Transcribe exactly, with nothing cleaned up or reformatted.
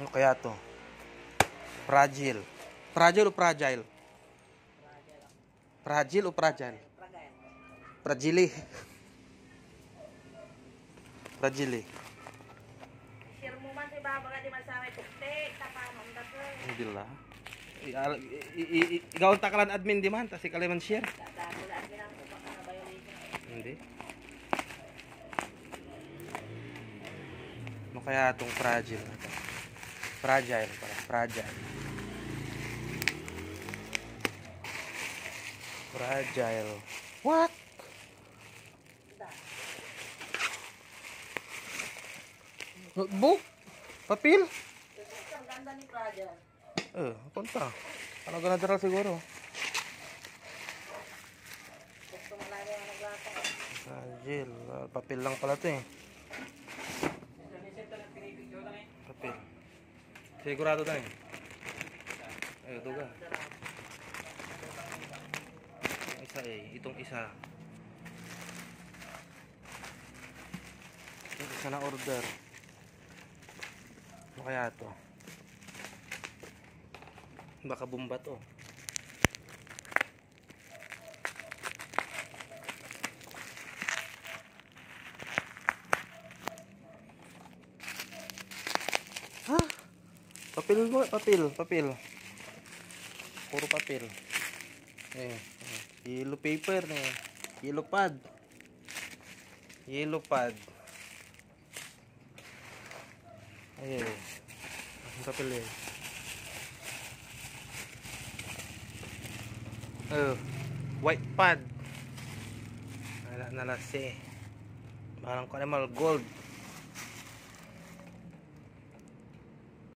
Ano kaya to? Fragile. Fragile o fragile? Fragile o fragile? Fragile. Fragile. Share mo man si Baba ka di masawi tuktek tapang undat ko. Hindi lah. Ikaw ang takalan admin di man, kasi kaliman share. Dadamo na admin ang baka na violation. Hindi. Ano kaya itong fragile na to? Fragile para fragile. Fragile. What? Notebook? Papel? Ang ganda ni Fragile. Eh, punta. Ano ganadara siguro? Gusto mo lagi ang naglasa. Fragile. Ah, papel lang pala to eh. Papel. Sigurado tayo. Eh, ito ka. Itong isa eh. Itong isa. Itong isa na order. Ano kaya to? Baka bomba to. Ha? Papel mo, papel, papel. Puro papel. Eh, yellow paper nih. Yellow pad. Yellow pad. Ayo. Ang papel eh. Oh, white pad. Nala nalase. Parang ko naman gold.